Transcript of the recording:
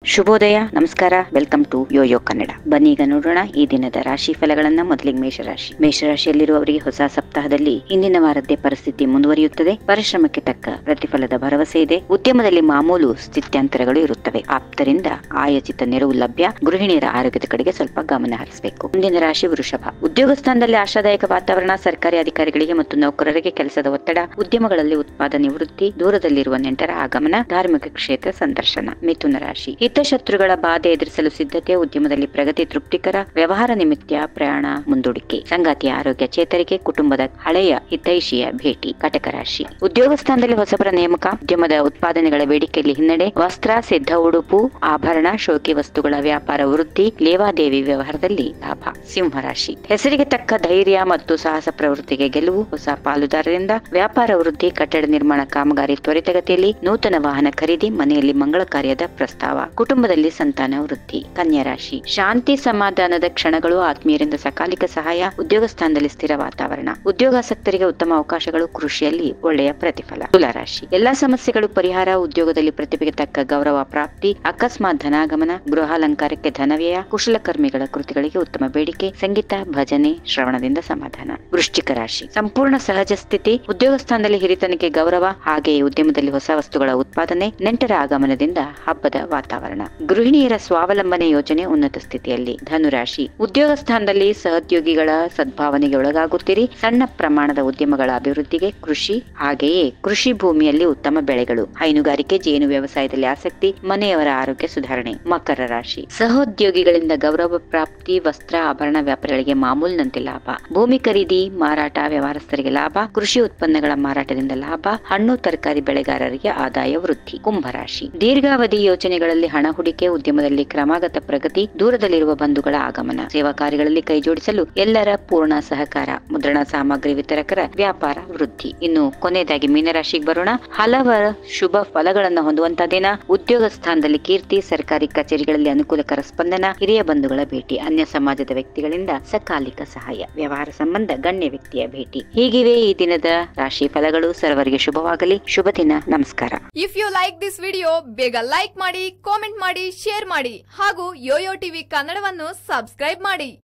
ಶುಭೋದಯ, ನಮಸ್ಕಾರ. Welcome to Yoyo Kannada. ಬನ್ನಿ ಈಗ ನೋಡೋಣ ಈ ದಿನದ ರಾಶಿ ಫಲಗಳನ್ನ. ಮೊದಲಿಗೆ ಮೇಷರಾಶಿಯಲ್ಲಿರುವವರಿಗೆ ಹೊಸ ಸಪ್ತಾಹದಲ್ಲಿ ಹಿಂದಿನ ವಾರದ್ದೇ ಪರಿಸ್ಥಿತಿ ಮುಂದುವರಿಯುತ್ತದೆ. ಪರಿಶ್ರಮಕ್ಕೆ ತಕ್ಕ ಪ್ರತಿಫಲದ ಭರವಸೆ ಇದೆ. ಉದ್ಯಮದಲ್ಲಿ ಮಾಮೂಲು ಸ್ಥಿತ್ಯಂತರಗಳು ಇರುತ್ತವೆ. ಆಪ್ತರಿಂದ ಆಯೋಜಿತ ನೆರವು ಲಭ್ಯ. ಗೃಹಿಣಿಯರ ಆರೋಗ್ಯದ ಕಡೆಗೆ ಸ್ವಲ್ಪ ಗಮನ ಹರಿಸಬೇಕು. ಮುಂದಿನ ರಾಶಿ ವೃಷಭ. ಉದ್ಯೋಗ ಸ್ಥಾನದಲ್ಲಿ ಆಶಾದಾಯಕ ವಾತಾವರಣ. ಸರ್ಕಾರಿ ಅಧಿಕಾರಿಗಳಿಗೆ ಮತ್ತು ನೌಕರರಿಗೆ ಕೆಲಸದ ಒತ್ತಡ. ಉದ್ಯಮಗಳಲ್ಲಿ ಉತ್ಪಾದನೆ ವೃದ್ಧಿ. ದೂರದಲ್ಲಿರುವ ನೆಂಟರ ಆಗಮನ. ಧಾರ್ಮಿಕ ಕ್ಷೇತ್ರ ಸಂದರ್ಶನ. ಮಿಥುನ ರಾಶಿ. ಹಿತಶತ್ರುಗಳ ಬಾಧೆ ಎದುರಿಸಲು ಸಿದ್ಧತೆ. ಉದ್ಯಮದಲ್ಲಿ ಪ್ರಗತಿ ತೃಪ್ತಿಕರ. ವ್ಯವಹಾರ ನಿಮಿತ್ತ ಪ್ರಯಾಣ ಮುಂದೂಡಿಕೆ. ಸಂಗಾತಿಯ ಆರೋಗ್ಯ ಚೇತರಿಕೆ. ಕುಟುಂಬದ ಹಳೆಯ ಹಿತೈಷಿಯ ಭೇಟಿ. ಕಟಕ ರಾಶಿ. ಉದ್ಯೋಗ ಸ್ಥಾನದಲ್ಲಿ ಹೊಸಬರ ನೇಮಕ. ಉದ್ಯಮದ ಉತ್ಪಾದನೆಗಳ ಬೇಡಿಕೆಯಲ್ಲಿ ಹಿನ್ನಡೆ. ವಸ್ತ್ರ, ಸಿದ್ಧ ಉಡುಪು, ಆಭರಣ, ಶೋಕಿ ವಸ್ತುಗಳ ವ್ಯಾಪಾರ ವೃದ್ಧಿ. ಲೇವಾದೇವಿ ವ್ಯವಹಾರದಲ್ಲಿ ಲಾಭ. ಸಿಂಹರಾಶಿ. ಹೆಸರಿಗೆ ತಕ್ಕ ಧೈರ್ಯ ಮತ್ತು ಸಾಹಸ ಪ್ರವೃತ್ತಿಗೆ ಗೆಲುವು. ಹೊಸ ಪಾಲುದಾರರಿಂದ ವ್ಯಾಪಾರ ವೃದ್ಧಿ. ಕಟ್ಟಡ ನಿರ್ಮಾಣ ಕಾಮಗಾರಿ ತ್ವರಿತಗತಿಯಲ್ಲಿ. ನೂತನ ವಾಹನ ಖರೀದಿ. ಮನೆಯಲ್ಲಿ ಮಂಗಳ ಕಾರ್ಯದ ಪ್ರಸ್ತಾವ. ಕುಟುಂಬದಲ್ಲಿ ಸಂತಾನ ವೃದ್ಧಿ. ಕನ್ಯಾ ರಾಶಿ. ಶಾಂತಿ ಸಮಾಧಾನದ ಕ್ಷಣಗಳು. ಆತ್ಮೀಯರಿಂದ ಸಕಾಲಿಕ ಸಹಾಯ. ಉದ್ಯೋಗ ಸ್ಥಾನದಲ್ಲಿ ಸ್ಥಿರ ವಾತಾವರಣ. ಉದ್ಯೋಗಾಸಕ್ತರಿಗೆ ಉತ್ತಮ ಅವಕಾಶಗಳು. ಕೃಷಿಯಲ್ಲಿ ಒಳ್ಳೆಯ ಪ್ರತಿಫಲ. ತುಲಾ ರಾಶಿ. ಎಲ್ಲಾ ಸಮಸ್ಯೆಗಳು ಪರಿಹಾರ. ಉದ್ಯೋಗದಲ್ಲಿ ಪ್ರತಿಭೆಗೆ ತಕ್ಕ ಗೌರವ ಪ್ರಾಪ್ತಿ. ಅಕಸ್ಮಾತ್ ಧನಾಗಮನ. ಗೃಹಾಲಂಕಾರಕ್ಕೆ ಧನವ್ಯಯ. ಕುಶಲಕರ್ಮಿಗಳ ಕೃತಿಗಳಿಗೆ ಉತ್ತಮ ಬೇಡಿಕೆ. ಸಂಗೀತ, ಭಜನೆ, ಶ್ರವಣದಿಂದ ಸಮಾಧಾನ. ವೃಶ್ಚಿಕ ರಾಶಿ. ಸಂಪೂರ್ಣ ಸಹಜ ಸ್ಥಿತಿ. ಉದ್ಯೋಗ ಸ್ಥಾನದಲ್ಲಿ ಹಿರಿತನಕ್ಕೆ ಗೌರವ. ಹಾಗೆಯೇ ಉದ್ಯಮದಲ್ಲಿ ಹೊಸ ವಸ್ತುಗಳ ಉತ್ಪಾದನೆ. ನೆಂಟರ ಆಗಮನದಿಂದ ಹಬ್ಬದ ವಾತಾವರಣ. ಗೃಹಿಣಿಯರ ಸ್ವಾವಲಂಬನೆ ಯೋಜನೆ ಉನ್ನತ ಸ್ಥಿತಿಯಲ್ಲಿ. ಧನುರಾಶಿ. ಉದ್ಯೋಗ ಸ್ಥಾನದಲ್ಲಿ ಸಹೋದ್ಯೋಗಿಗಳ ಸದ್ಭಾವನೆಗೆ ಒಳಗಾಗುತ್ತೀರಿ. ಸಣ್ಣ ಪ್ರಮಾಣದ ಉದ್ಯಮಗಳ ಅಭಿವೃದ್ಧಿಗೆ. ಕೃಷಿ ಹಾಗೆಯೇ ಕೃಷಿ ಭೂಮಿಯಲ್ಲಿ ಉತ್ತಮ ಬೆಳೆಗಳು. ಹೈನುಗಾರಿಕೆ, ಜೇನು ವ್ಯವಸಾಯದಲ್ಲಿ ಆಸಕ್ತಿ. ಮನೆಯವರ ಆರೋಗ್ಯ ಸುಧಾರಣೆ. ಮಕರ ರಾಶಿ. ಸಹೋದ್ಯೋಗಿಗಳಿಂದ ಗೌರವ ಪ್ರಾಪ್ತಿ. ವಸ್ತ್ರ, ಆಭರಣ ವ್ಯಾಪಾರಿಗಳಿಗೆ ಮಾಮೂಲಿನಂತೆ ಲಾಭ. ಭೂಮಿ ಖರೀದಿ, ಮಾರಾಟ, ವ್ಯವಹಾರಸ್ಥರಿಗೆ ಲಾಭ. ಕೃಷಿ ಉತ್ಪನ್ನಗಳ ಮಾರಾಟದಿಂದ ಲಾಭ. ಹಣ್ಣು ತರಕಾರಿ ಬೆಳೆಗಾರರಿಗೆ ಆದಾಯ ವೃದ್ಧಿ. ಕುಂಭರಾಶಿ. ದೀರ್ಘಾವಧಿ ಯೋಜನೆಗಳಲ್ಲಿ ಹಣ ಹೂಡಿಕೆ. ಉದ್ಯಮದಲ್ಲಿ ಕ್ರಮಾಗತ ಪ್ರಗತಿ. ದೂರದಲ್ಲಿರುವ ಬಂಧುಗಳ ಆಗಮನ. ಸೇವಾ ಕಾರ್ಯಗಳಲ್ಲಿ ಕೈಜೋಡಿಸಲು ಎಲ್ಲರ ಪೂರ್ಣ ಸಹಕಾರ. ಮುದ್ರಣ ಸಾಮಗ್ರಿ ವಿತರಕರ ವ್ಯಾಪಾರ ವೃದ್ಧಿ. ಇನ್ನು ಕೊನೆಯದಾಗಿ ಮೀನರಾಶಿಗೆ ಬರೋಣ. ಹಲವರ ಶುಭ ಫಲಗಳನ್ನು ಹೊಂದುವಂತಹ ದಿನ. ಉದ್ಯೋಗ ಸ್ಥಾನದಲ್ಲಿ ಕೀರ್ತಿ. ಸರ್ಕಾರಿ ಕಚೇರಿಗಳಲ್ಲಿ ಅನುಕೂಲಕರ ಸ್ಪಂದನ. ಹಿರಿಯ ಬಂಧುಗಳ ಭೇಟಿ. ಅನ್ಯ ಸಮಾಜದ ವ್ಯಕ್ತಿಗಳಿಂದ ಸಕಾಲಿಕ ಸಹಾಯ. ವ್ಯವಹಾರ ಸಂಬಂಧ ಗಣ್ಯ ವ್ಯಕ್ತಿಯ ಭೇಟಿ. ಹೀಗಿವೆ ಈ ದಿನದ ರಾಶಿ ಫಲಗಳು. ಸರ್ವರಿಗೆ ಶುಭವಾಗಲಿ. ಶುಭ ದಿನ. ನಮಸ್ಕಾರ. If you like this video, ಬೇಗ ಲೈಕ್ ಮಾಡಿ, ಕಾಮೆಂಟ್ ಮಾಡಿ, ಶೇರ್ ಮಾಡಿ ಹಾಗೂ ಯೋಯೋ ಟಿವಿ ಕನ್ನಡವನ್ನು ಸಬ್ಸ್ಕ್ರೈಬ್ ಮಾಡಿ.